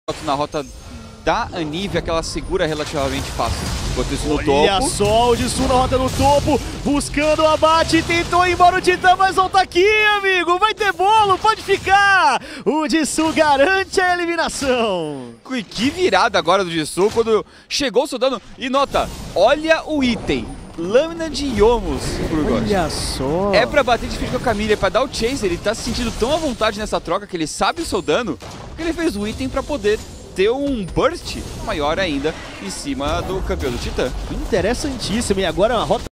na rota da Anivia, que ela segura relativamente fácil. Enquanto isso no topo. Olha só o Jisoo na rota no topo, buscando o abate, tentou ir embora o Titã, mas não tá aqui, amigo. Vai ter bolo, pode ficar. O Jisoo garante a eliminação. E que virada agora do Jisoo quando chegou o seu dano. E nota, olha o item. Lâmina de Yomus, Burgos. Olha só. É pra bater de frente com a Camila, é pra dar o chase. Ele tá se sentindo tão à vontade nessa troca que ele sabe o seu dano, que ele fez o item pra poder ter um burst maior ainda em cima do campeão do Titã. Interessantíssimo. E agora a rota